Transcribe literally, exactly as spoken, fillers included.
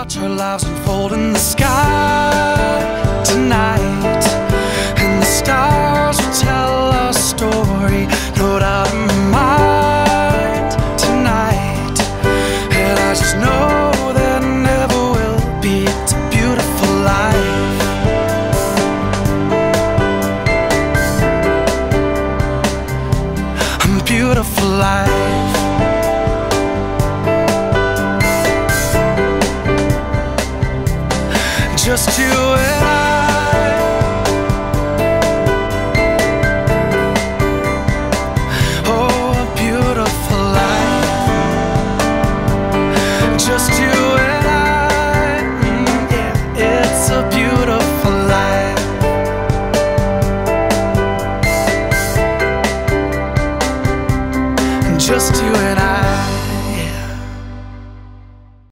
watch our lives unfold in the sky tonight, and the stars will tell our story, no doubt in my mind tonight. And I just know there never will be. It's a beautiful life. A beautiful life. Just you